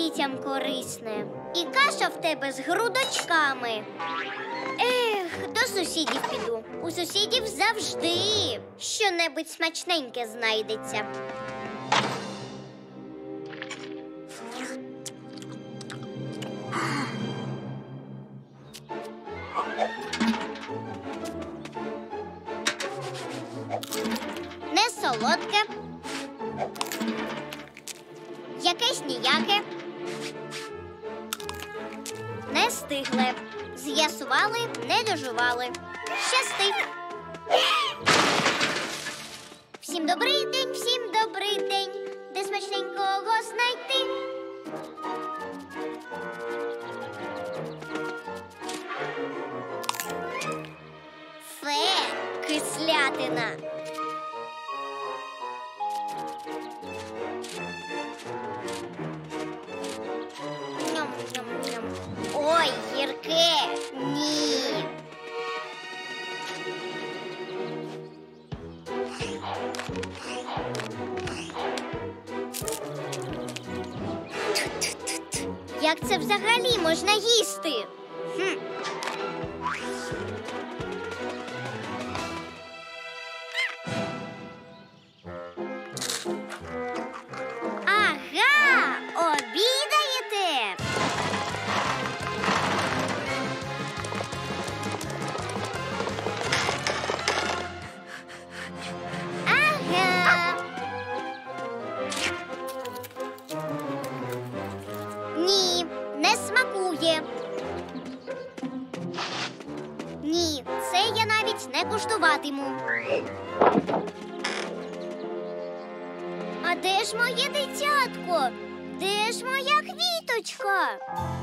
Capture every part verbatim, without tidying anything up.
дітям корисне. І каша в тебе з грудочками. Ех, до сусідів піду. У сусідів завжди що-небудь смачненьке знайдеться. Не солодке, якесь ніяке, не стигле. З'ясували, не дожували. Щасти! Всім добрий день, всім добрий день. Де смачненького знайти? Фе, кислятина. Ням-ням-ням. Ой, гірке. Ні. Як це взагалі можна їсти? Хм. Ага, обідаєте? Ага. Ні, не смакує. Ні, це я навіть не куштуватиму. А де ж моє дитятко? Де ж моя квіточка?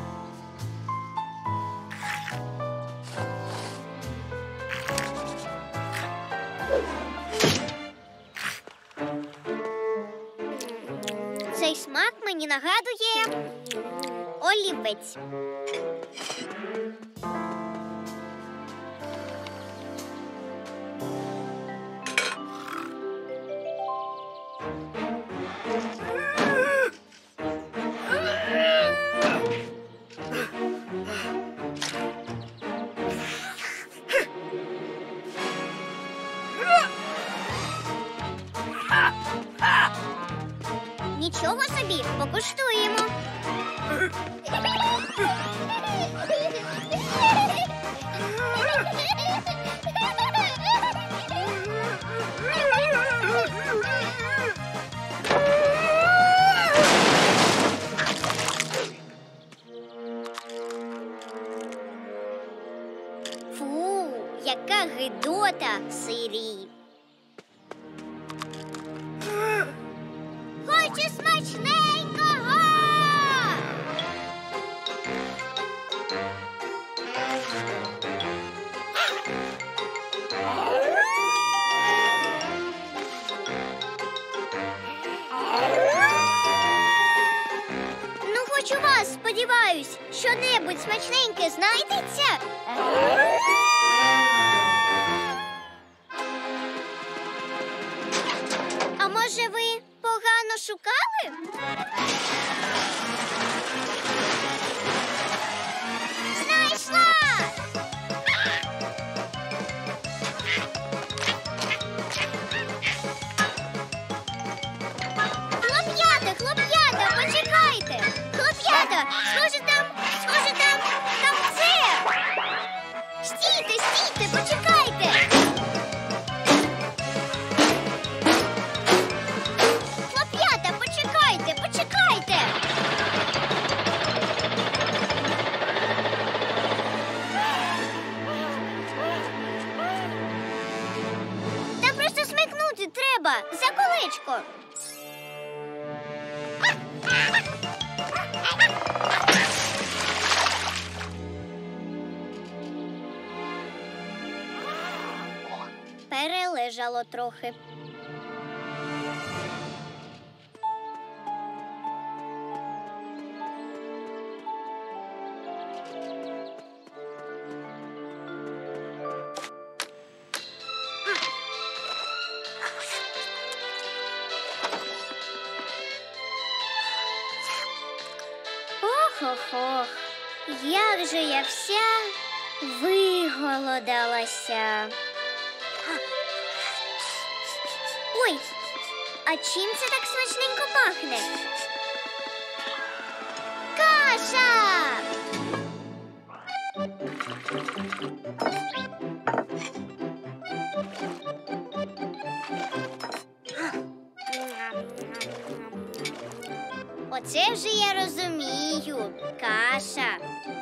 Цей смак мені нагадує олівець. Нічого собі, покуштуємо. Фу, яка гидота в сирі. Хочу смачненького! Ну, хоч у вас, сподіваюсь, що-небудь смачненьке знайдеться? А може ви погано шукали? Знайшла! Хлоп'ята, хлоп'ята, почекайте! Хлоп'ята, схоже там, схоже там, там це! Стійте, стійте, почекайте! Хлоп'ята, почекайте, почекайте! Та просто смикнути треба за колечко. Перележало трохи. Ох-ох-ох, як же я вся виголодалася. Ой, а чим це так смачненько пахне? Каша! Оце вже я розумію. Каша.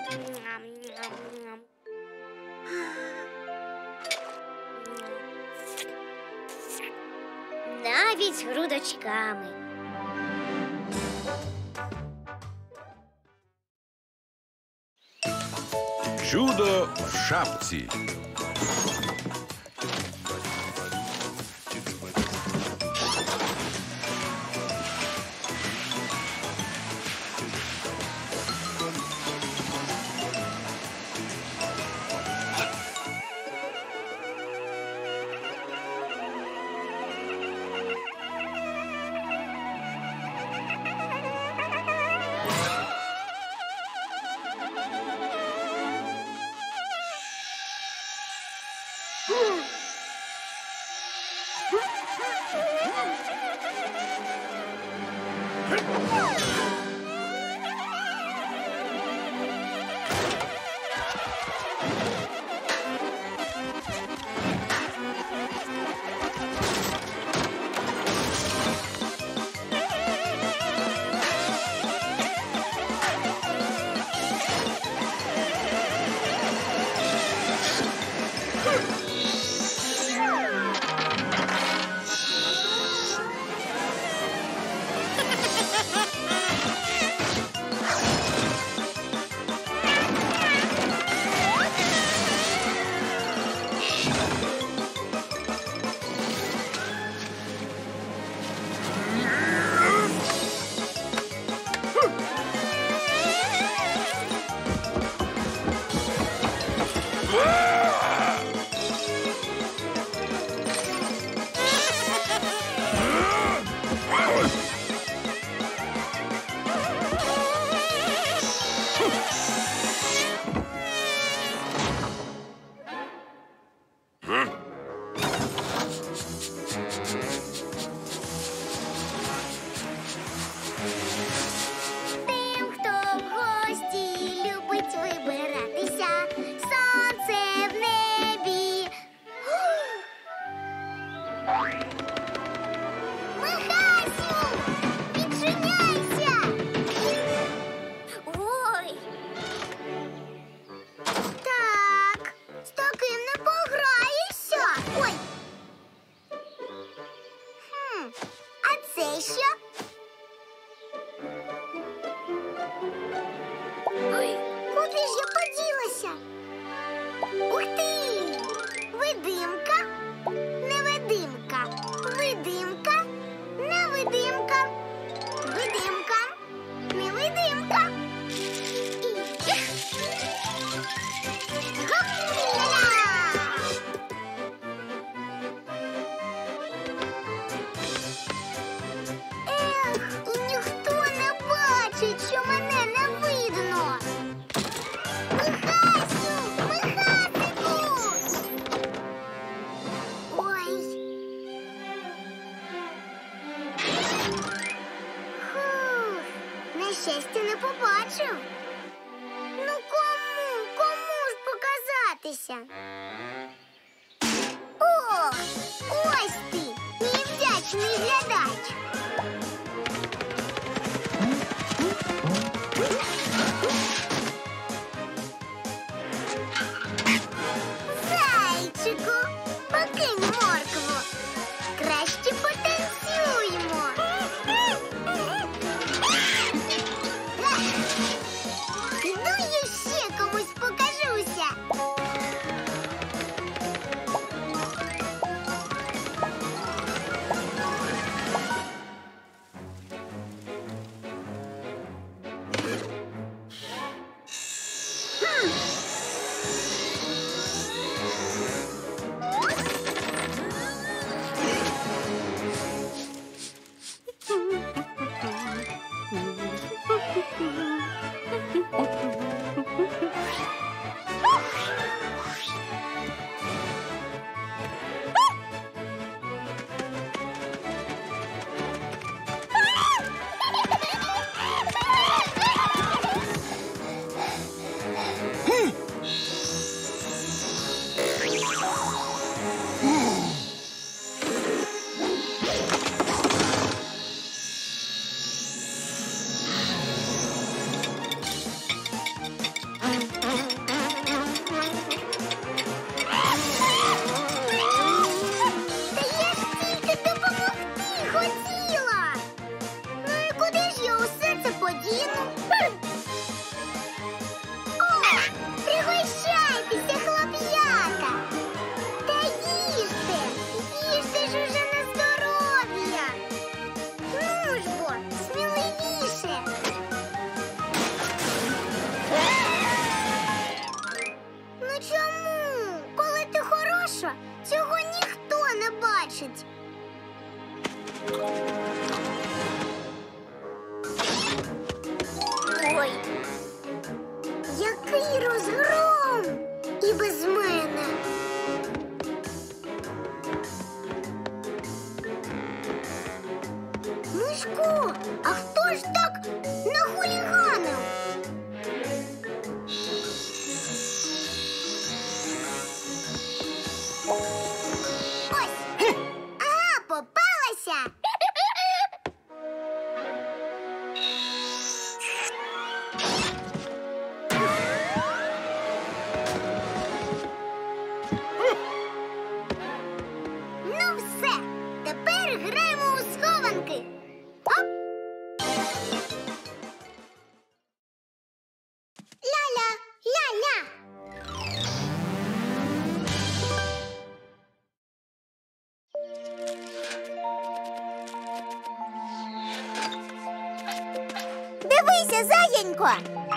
Навіть з грудочками. Чудо в шапці. Щастя не побачив. Ну кому? Кому ж показатися? О, ось ти, невдячний глядач. Зайчику, покинь моркву. Краще потанцюймо. Іду я ще комусь покажуся. Який розгром! І без мене. Мишко, а хто ж так нахуліганив? Ось! Ага, попалася! Ну все, тепер граємо у схованки. Оп! Ля-ля, ля-ля. Дивися, заєнько.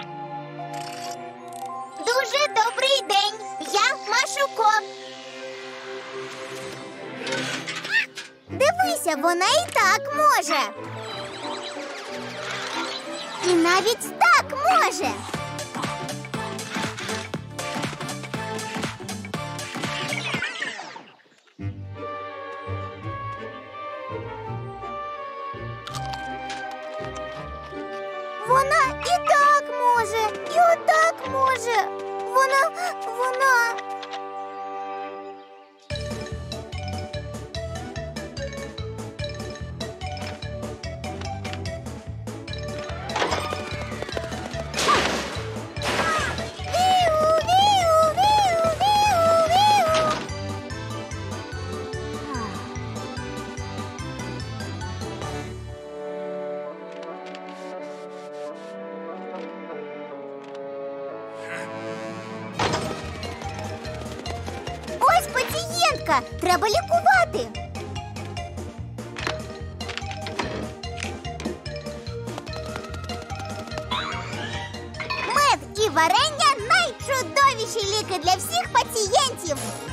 Дуже добрий день. Я Машуко. Дивися, вона і так може. І навіть так може. Вона і так може, і отак може. Вона, вона... Віу, віу, віу, віу, віу. Ось пацієнтка, треба лікувати. Мед і варення – найчудовіші ліки для всіх пацієнтів.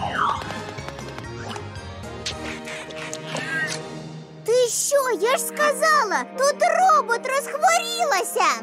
Ти що, я ж сказала, тут робот розхворілася.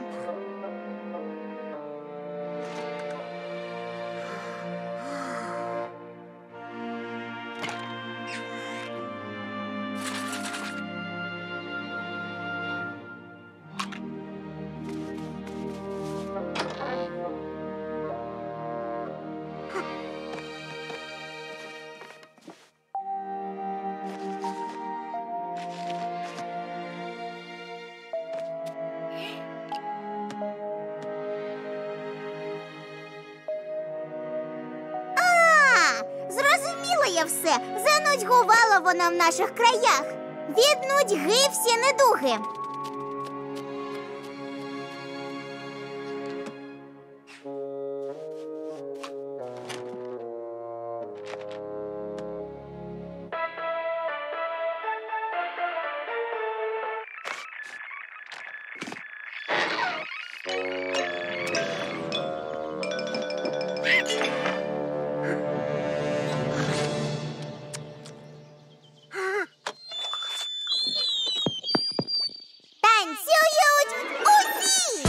Зрозуміла я все. Занудьгувала вона в наших краях. Від нудьги всі недуги. Танцюють усі!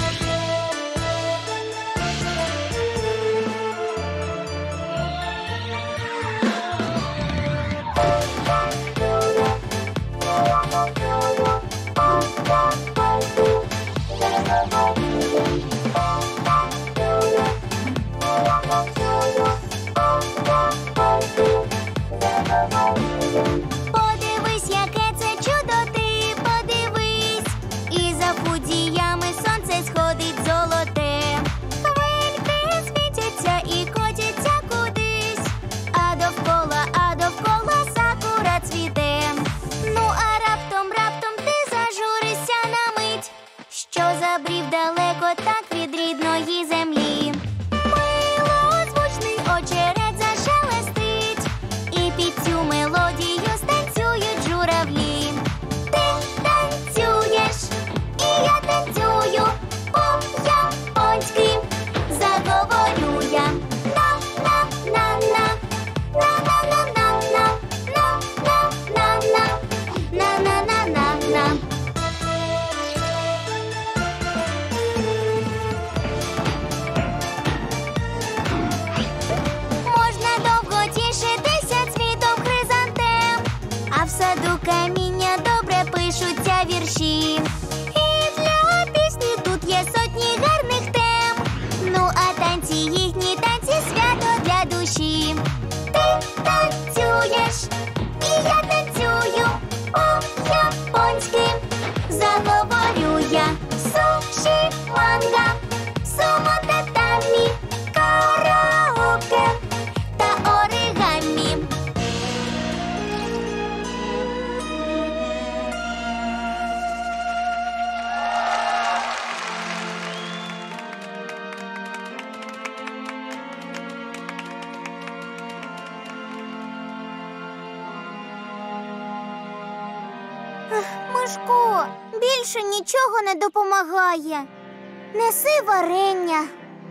Мишко, більше нічого не допомагає. Неси варення.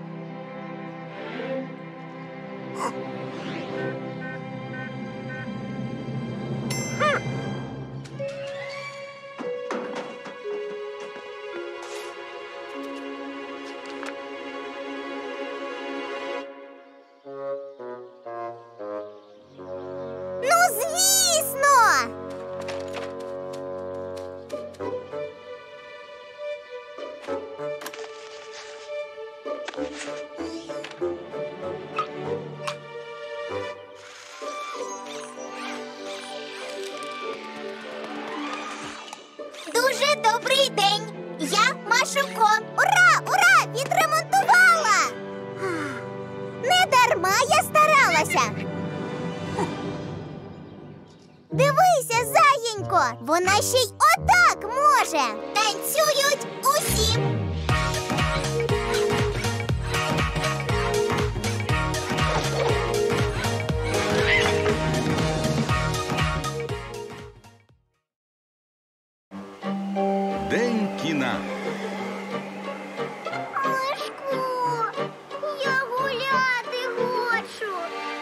Ну, звісно! Дуже добрий день! Я Машенько. Ура! Ура! Відремонтувала! Не дарма я старалася. Дивися, Заєнько, вона ще й отак може. Танцюють усі. День кіна. Мишку, я гуляти хочу.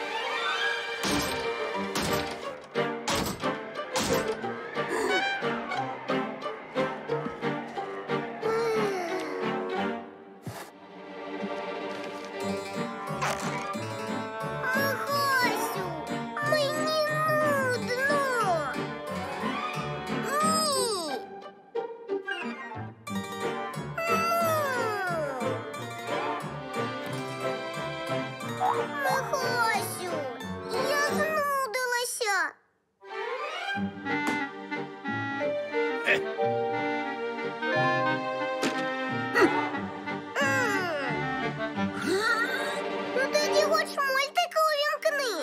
Михасю, мені нудно. Ні. Михасю, я знудилася. Ну тоді хоч мультики увімкни.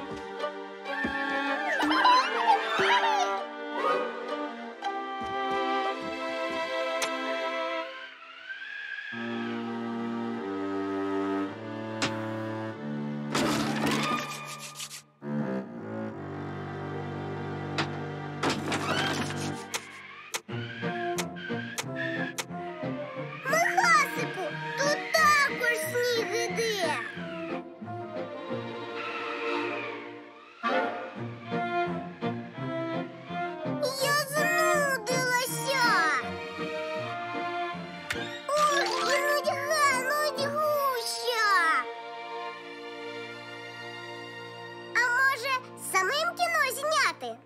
Михасику, тут також сніг іде. Я знудилася. Ох, і нудьга, нудьгуща. А може, самим кіно зняти?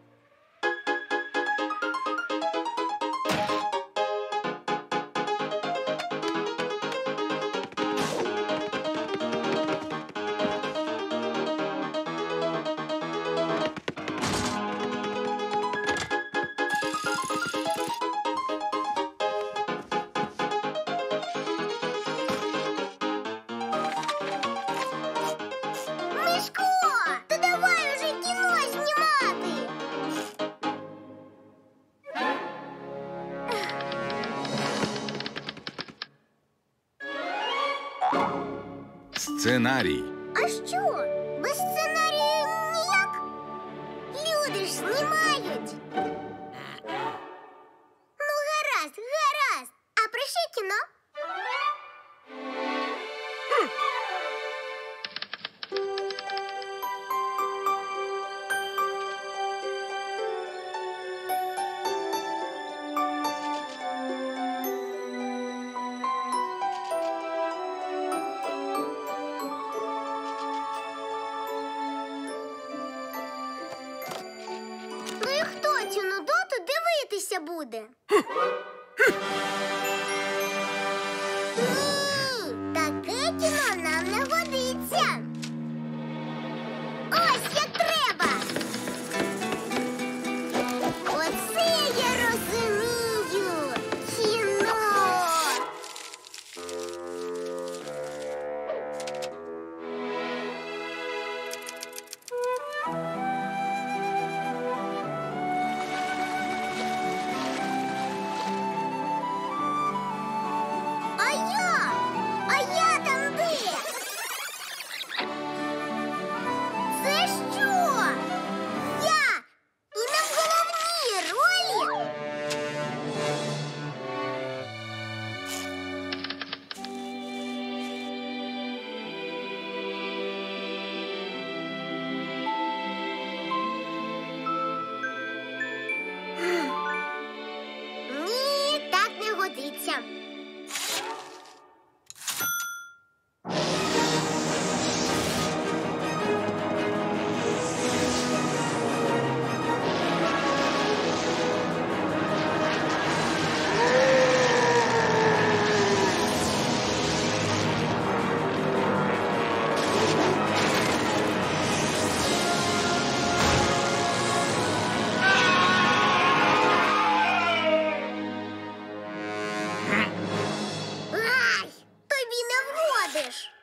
Мишко, то давай уже кіно знімати. Сценарій. А що? Без сценарію ніяк? Люди ж знімають. Ну, гаразд, гаразд. А про що кіно? Ну і хто цю нудоту дивитися буде? Ні, таке кіно нам не годиться. Ось як треба. Оце я розумію. Кіно. А я? А я там де? знаєш.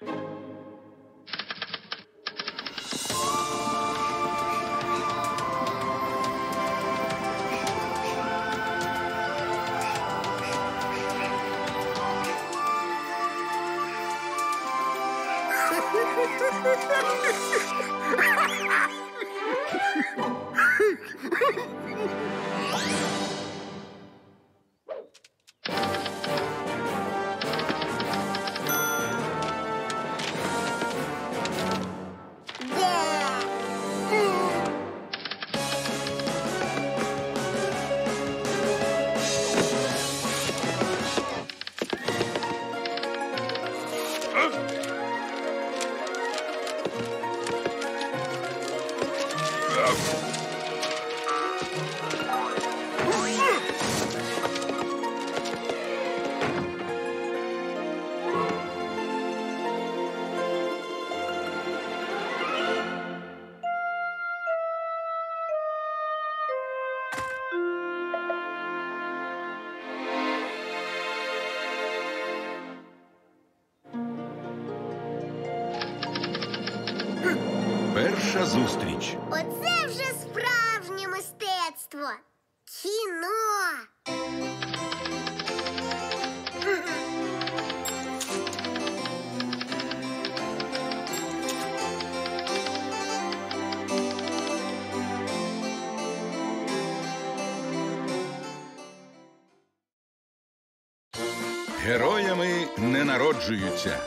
Перша зустріч. Оце вже справжнє мистецтво. Кіно. Героями не народжуються.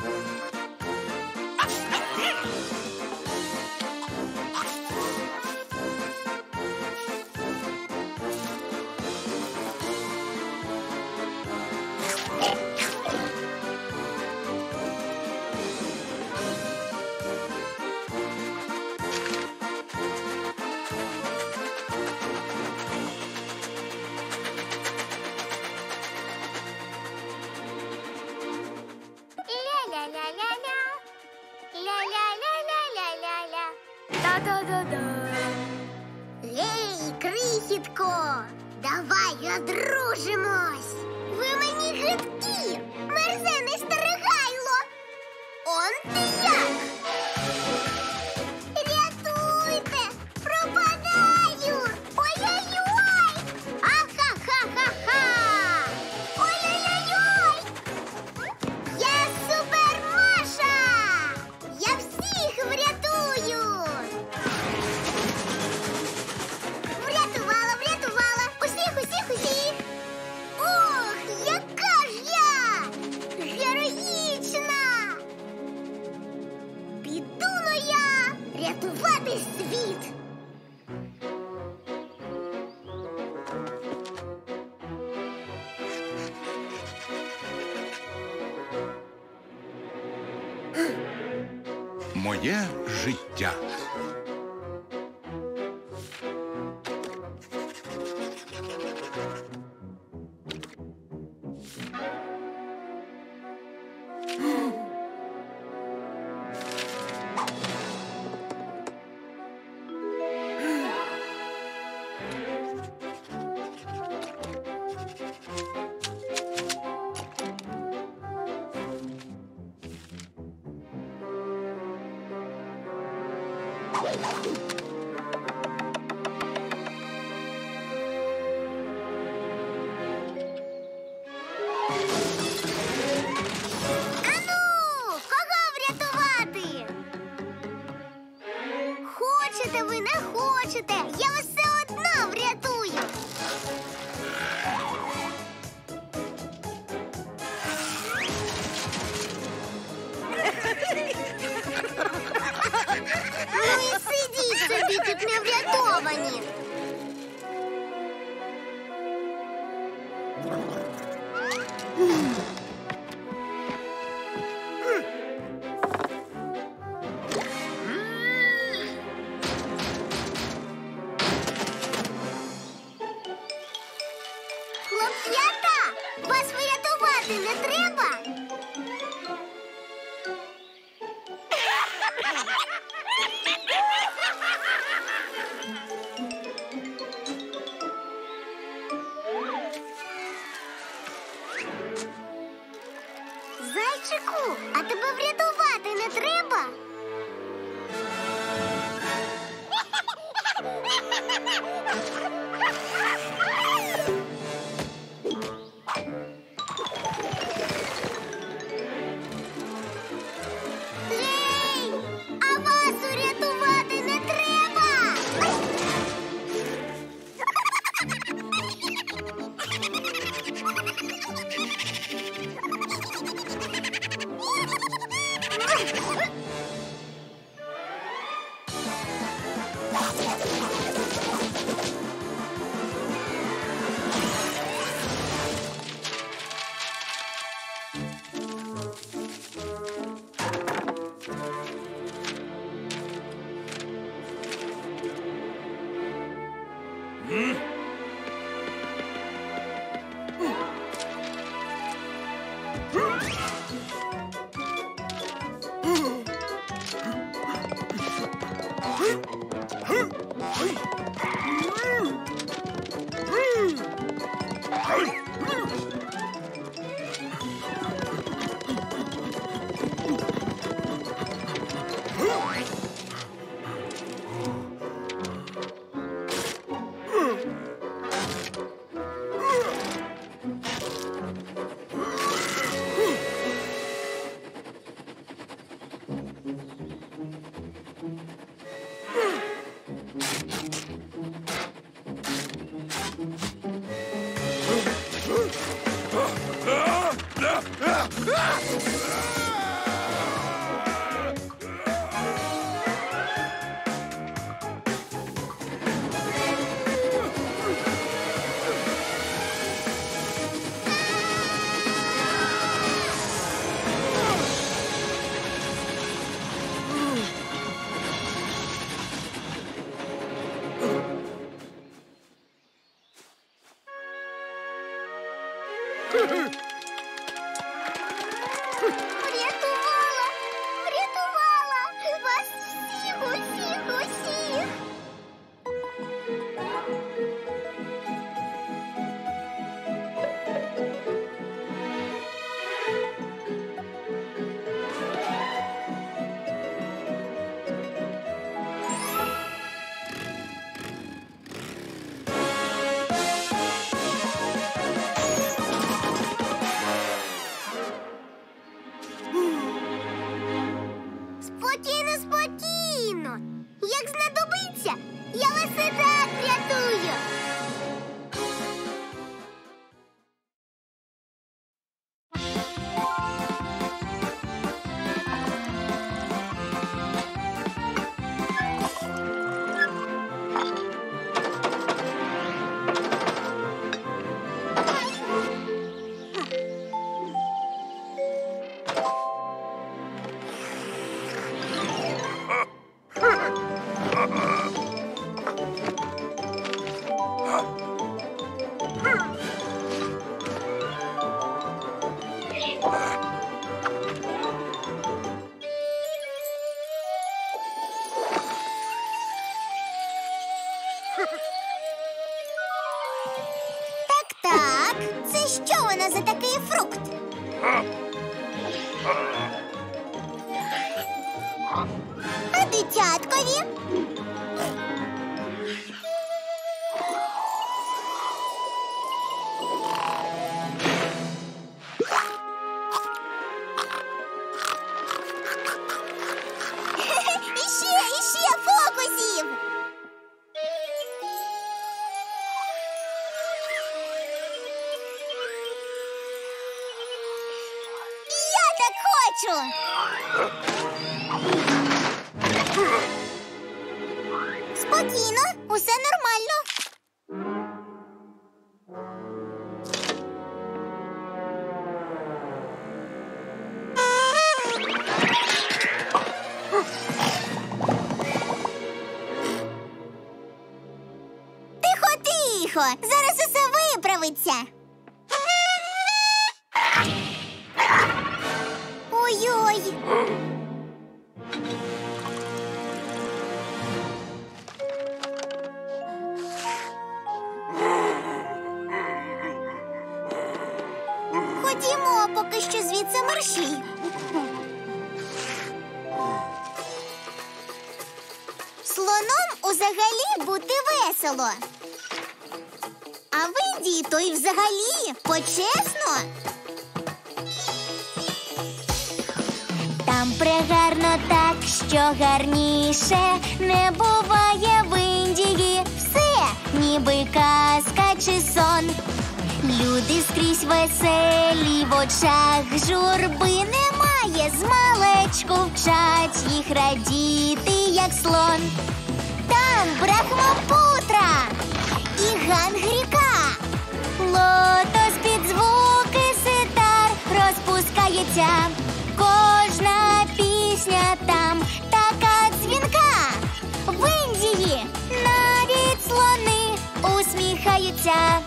Ля-ля-ля-ля-ля. Ля-ля-ля-ля-ля-ля-ля. Та-да-да-да. Гей, крихітко, давай одружимось. Ви мені гидкі, мерзений старигайло. Он ти як? Рятуйте, пропадаю. Ой-ой-ой. Ах-ха-ха-ха-ха. Ой-ой-ой-ой. Я Супер Маша! Я всіх врятую! Врятувала, врятувала! Усіх, усіх, усіх! Ох, яка ж я! Героїчна! Піду-но я рятувати світ! Моє життя. Ану, кого врятувати? Хочете ви, не хочете, я вас все одно врятую. Ну і сидіть собі тут неврятовані. Хлоп'ята, вас врятувати не треба? Зайчику, Тату, а тебе врятувати не треба? Ей! А вас урятувати не треба! Врятувала! Врятувала! Вас всіх, усіх, усіх! Спокійно, спокійно. Як знадобиться, я вас і так врятую. Так, так. Це що воно за такий фрукт? А дитяткові? Іще, іще фокусів! Я так хочу! Спокійно, усе нормально. Тихо, тихо! Зараз усе виправиться. Ой-ой! Ходімо, поки що звідси мерщій. узагалі бути весело. А в Індії то й взагалі почесно. Там прегарно так, що гарніше не буває в Індії. Все, ніби казка чи сон. Люди скрізь веселі, в очах журби немає. Змалечку вчать їх радіти, як слон. Там Брахмапутра і Гангріка. Лотос під звуки ситар розпускається. Кожна пісня там така дзвінка. В Індії навіть слони усміхаються.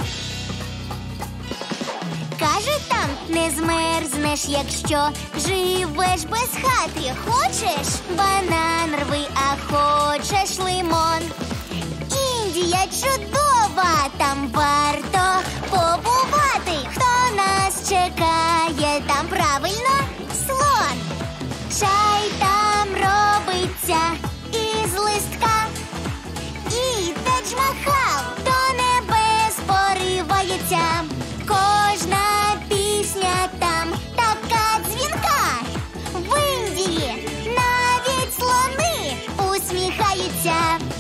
Кажуть, там не змерзнеш, якщо живеш без хати. Хочеш банан рви, а хочеш лимон. Індія чудова, там варто побувати. Хто нас чекає, там правильно слон. Чай там робиться із листка. І Тадж-Махал до небес поривається. Кожна пісня там така дзвінка. В Індії навіть слони усміхаються.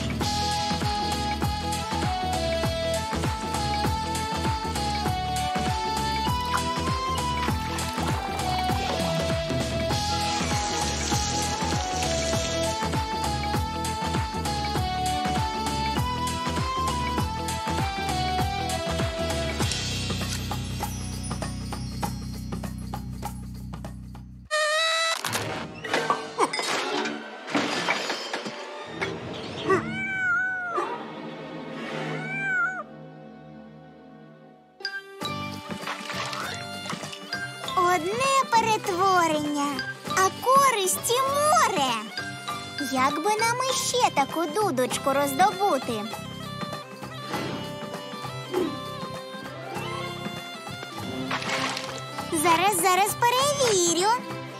Одне перетворення, а користі море. Як би нам іще таку дудочку роздобути? Зараз, зараз перевірю.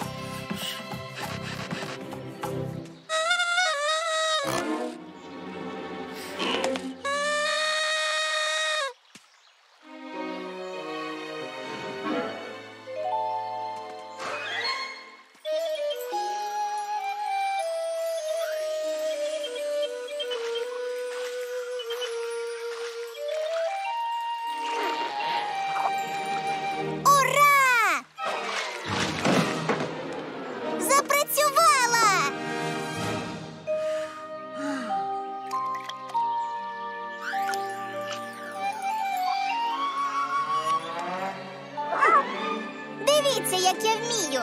Дивіться, як я вмію.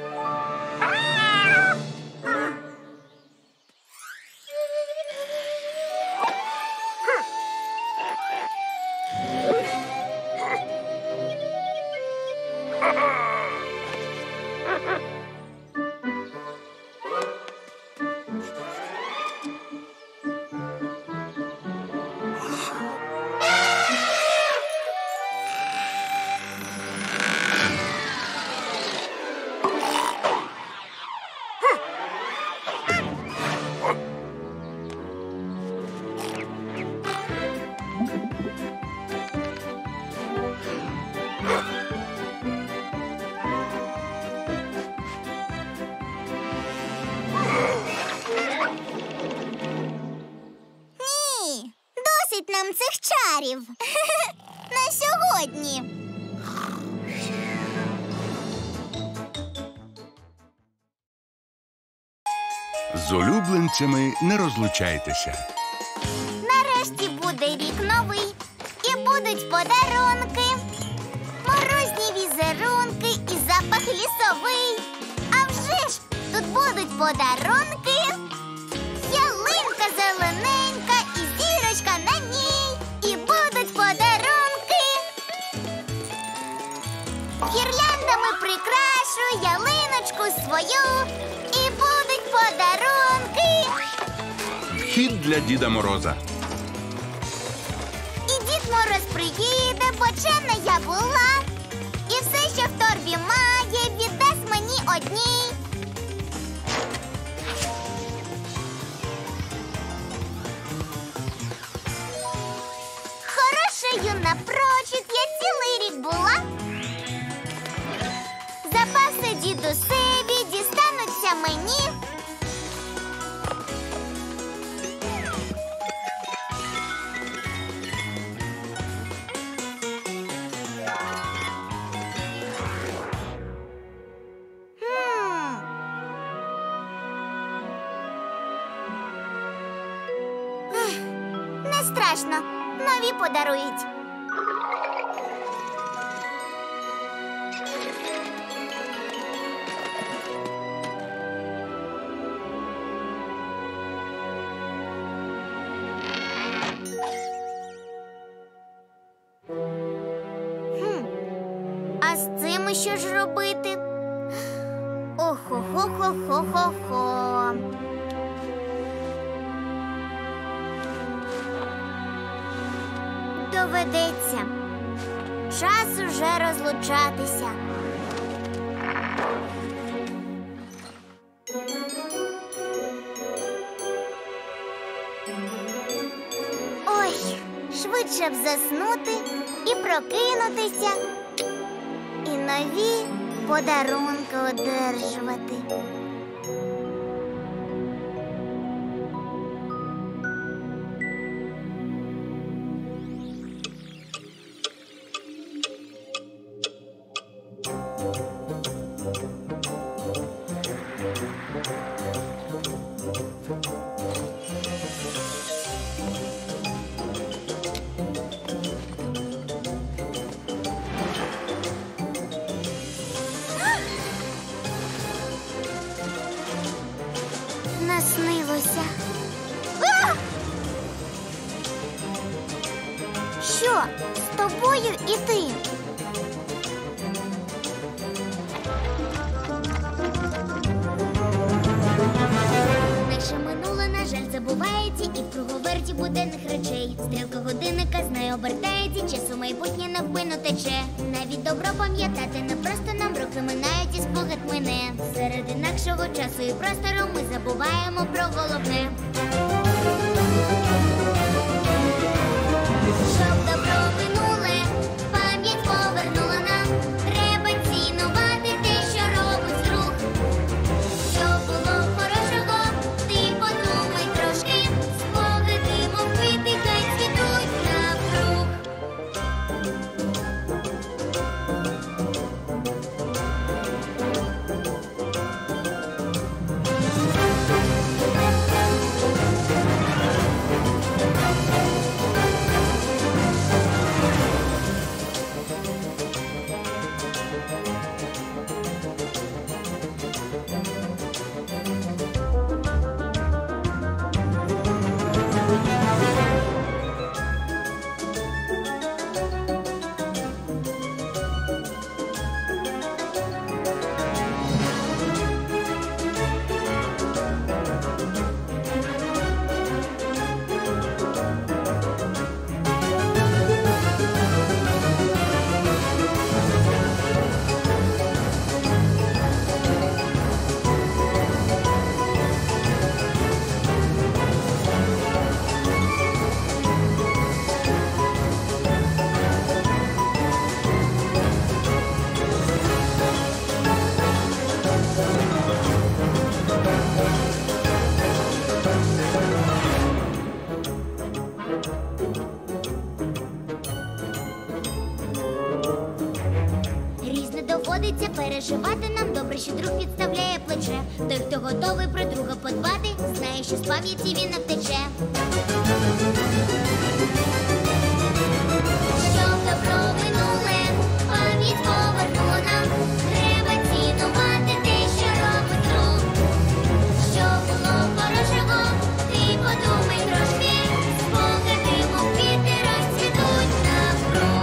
Нам цих чарів на сьогодні. З улюбленцями не розлучайтеся. Нарешті буде рік новий і будуть подарунки. Морозні візерунки і запах лісовий. А вже ж тут будуть подарунки. Ялинка зелененька і зірочка на ній. І будуть подарунки. Гірляндами прикрашу ялиночку свою. І будуть подарунки. Вхід для Діда Мороза. І Дід Мороз приїде, бо чемна я була. І все, що в торбі має, віддасть мені одній. напрочуд я цілий рік була. Запаси дідусеві дістануться мені. Хм. Ех, не страшно, нові подарують. Хм. А з цим що ж робити? Охо-хо-хо-хо-хо-хо. Доведеться. Час уже розлучатися. Ой, швидше б заснути і прокинутися, і нові подарунки одержувати. Наснилося. А! Що, з тобою і ти? Наше минуле, на жаль, забувається, і в круговерті буденних речей. Стрілка годинника знає обертається, часу майбутнє навпину тече. Навіть добро пам'ятати не просто, нам роки минають і спогад мине. Серед інакшого часу і простору ми забуваємо про головне. Щоб добро минуле, пам'ять повернула нам. Треба цінувати те, що робить друг. Що було хорошого, ти подумай трошки. Спогади, мов квіти, хай цвітуть навкруг. Різне доводиться переживати нам. Добре, що друг підставляє плече. Той, хто готовий про друга подбати, знає, що з пам'яті він не втече. Щоб добро минуле, пам'ять повернула нам. Треба цінувати те, що робить друг. Що було хорошого, ти подумай трошки. Спогади, мов квіти, розцвітуть навкруг.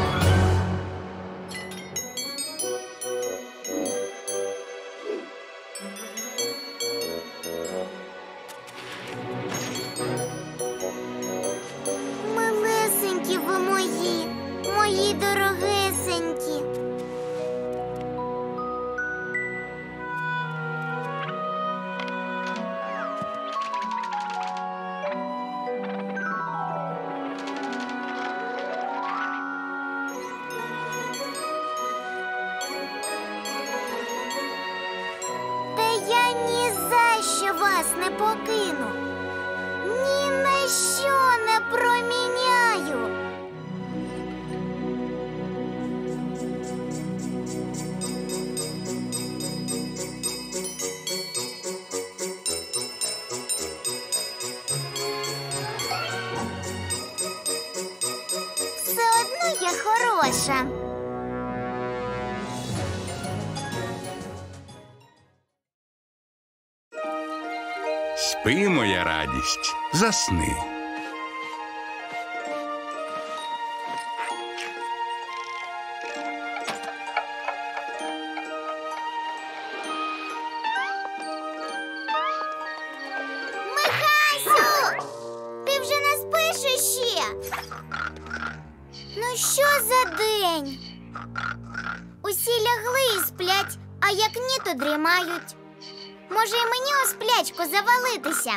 вас не покину. Ні на що не проміняю. Все одно я хороша. Спи, моя радість, засни. Михасю! Ти вже не спиш іще? Ну що за день? Усі лягли і сплять, а як ні, то дрімають. Може, і мені у сплячку завалитися?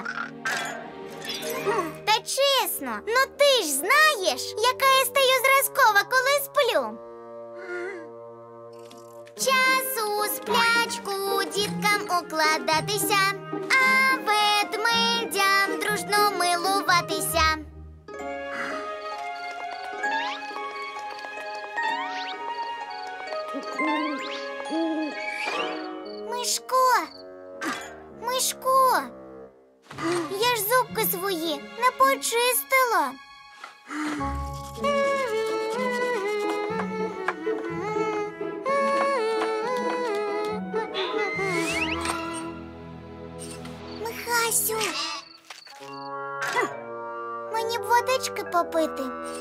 Та чесно, ну ти ж знаєш, яка я стаю зразкова, коли сплю. Час у сплячку діткам укладатися, а ведмедям дружно милуватися. Мишко! Мишко! Я ж зубки свої не почистила. Михасю! Мені б водички попити.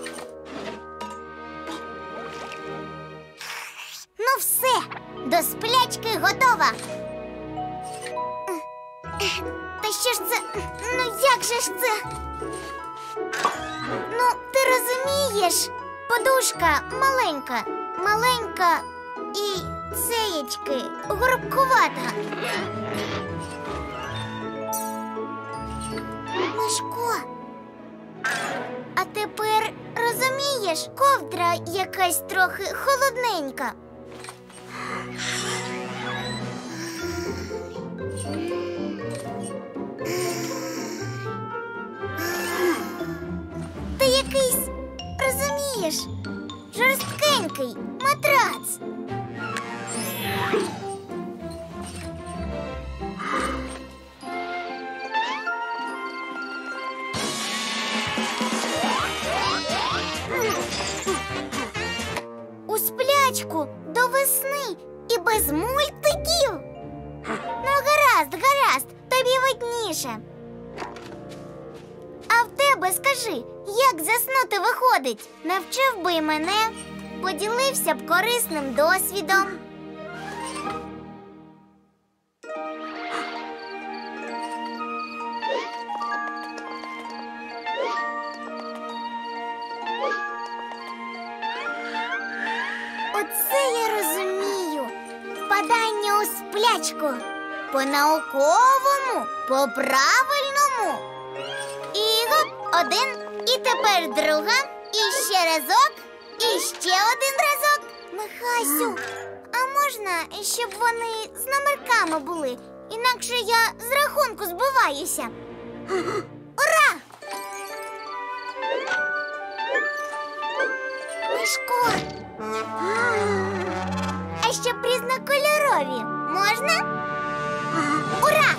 Ну все, до сплячки готова. Та що ж це? Ну як же ж це? Ну, ти розумієш, подушка маленька, маленька і цеєчки горбкувата. Мишко, а тепер розумієш, ковдра якась трохи холодненька. Ти якийсь, розумієш, жорсткенький матрац. У сплячку до весни і без мультиків. Ну, гаразд, гаразд, тобі видніше. А в тебе, скажи, як заснути виходить? Навчив би й мене, поділився б корисним досвідом. Оце я розумію. Впадання у сплячку. По-науковому, по-правильному. І гоп, один, і тепер друга, і ще разок, і ще один разок. Михасю, а можна, щоб вони з номерками були? Інакше я з рахунку збиваюся. Ура! Мишко! А щоб різнокольорові можна? Ура!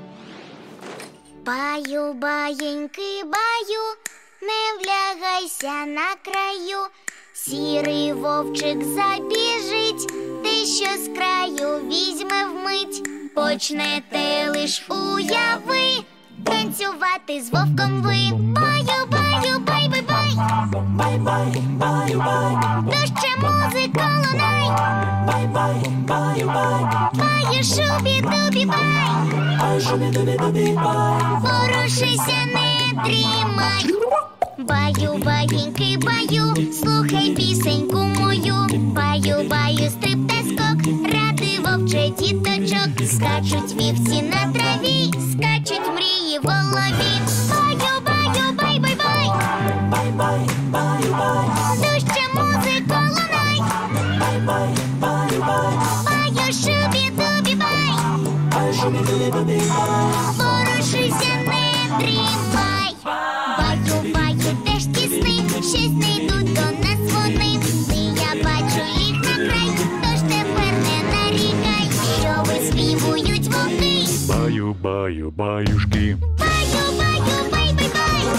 Баю, баєньки, баю, не влягайся на краю. Сірий вовчик забіжить, те, що з краю візьме вмить. Почнете лиш уяви, танцювати з вовком ви. Баю, баю, бай, бай, бай. Бай, бай, баю, бай. Дужче музика лунай. Бай, бай, баю, бай. Баю, шубі-дубі, бай. Ай, шубі-дубі-дубі, бай. Ворушися, не дрімай. Баю, баєньки, баю, слухай пісеньку мою. Баю, баю, стрип та скок, ради вовче діточок. Скачуть вівці на траві, скачуть мрії в голові. Баю, баю, бай, бай, бай. Бай, бай, баю, бай. Дужче музику лунай. Бай, бай, баю, бай. Баю, шубі-дубі, бай. Ай, шубі-дубі-дубі, бай. Ворушися, не дрімай. Баю, баю, де ж ті сни? Щось не йдуть до нас вони. Сни, я бачу їх на край, тож тепер не нарікай, що виспівують вони. Баю, баю, баюшки. Баю, баю, бай, бай, бай.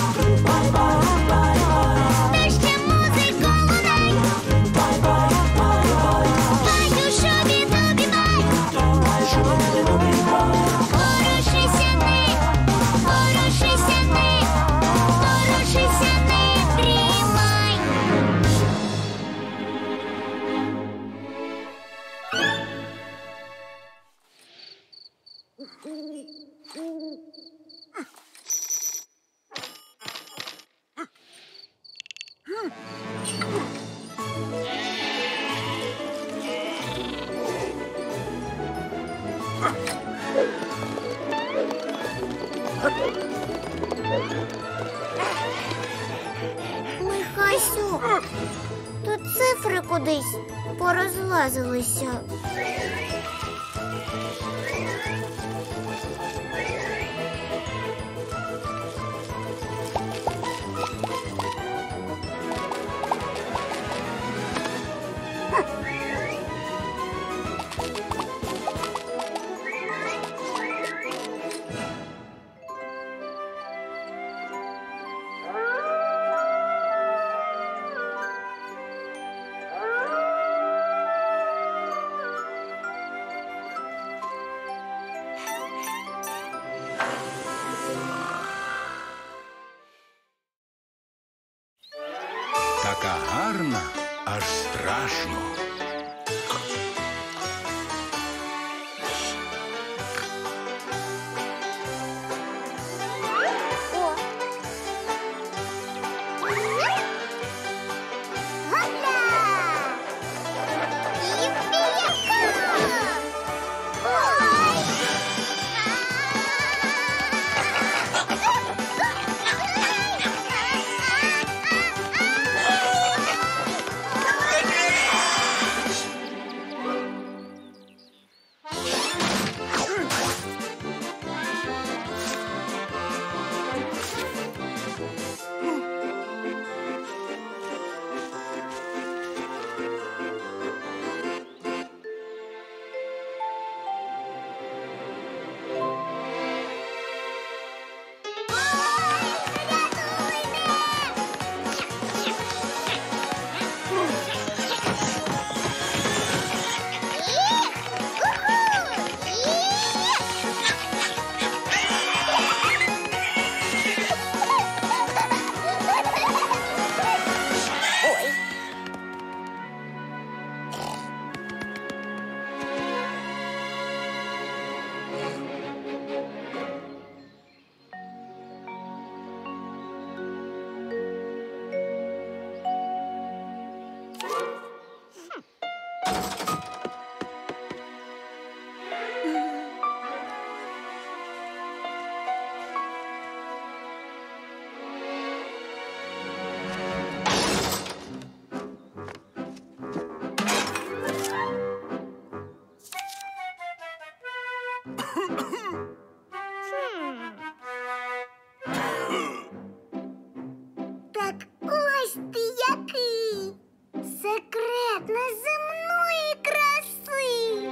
Та ще музику лунай. Баю, шубі-дубі-бай. Ворушися, не, ворушися, не, ворушися, не дрімай. Михасю, тут цифри кудись порозлазилися. Така гарна, аж страшно. О! Гопля! Їпі-яка! Ой! Так ось ти який! Секрет неземної краси!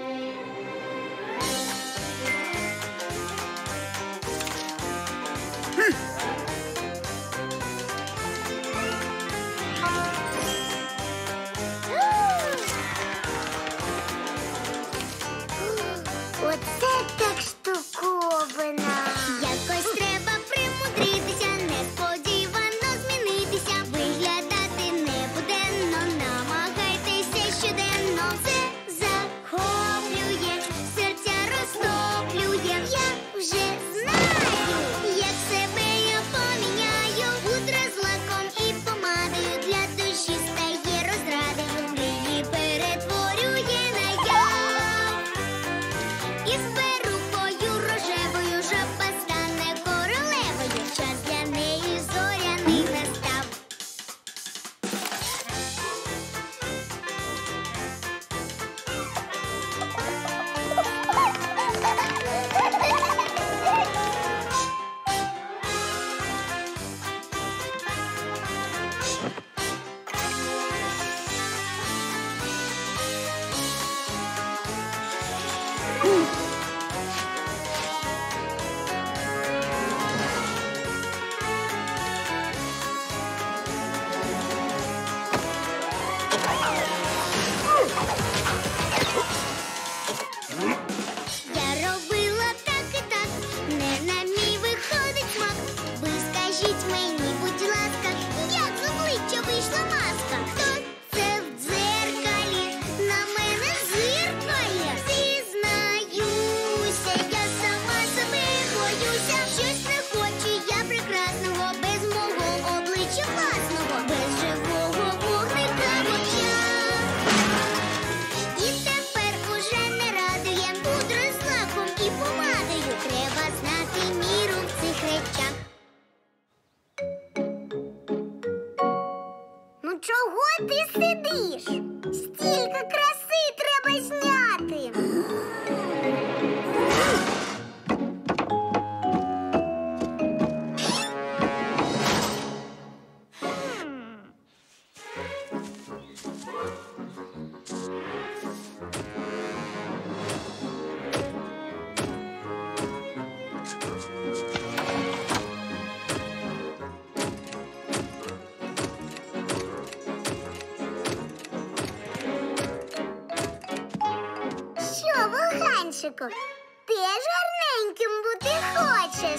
Оце так штуковина! Якось треба примудритися, несподівано змінитися, виглядати небуденно, намагайтеся щоденно. Це захоплює, серця розтоплює. Я вже знаю, як себе Що, Вуганчику, теж гарненьким бути хочеш?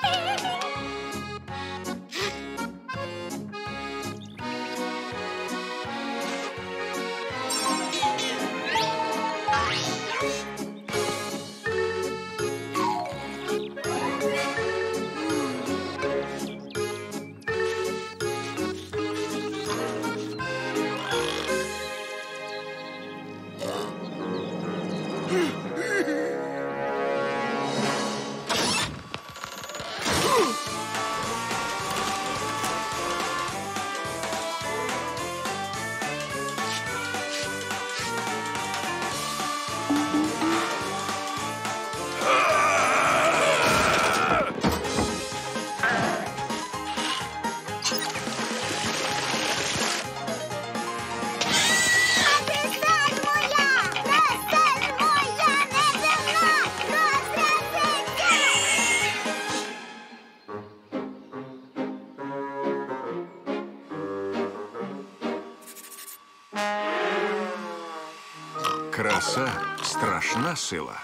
Краса – страшна сила.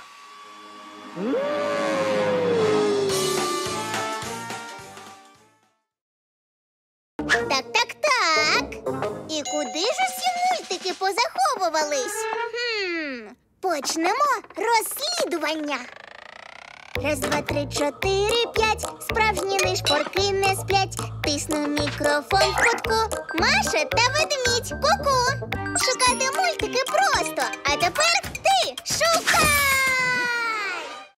Так, так, так. І куди ж усі мультики позаховувались? Хм, почнемо розслідування. Раз, два, три, чотири, п'ять. Справжні нишпорки не сплять. Тисну мікрофон в кутку. Маша та ведмідь. Ку-ку. Шукати мультики просто. А тепер ти шукай!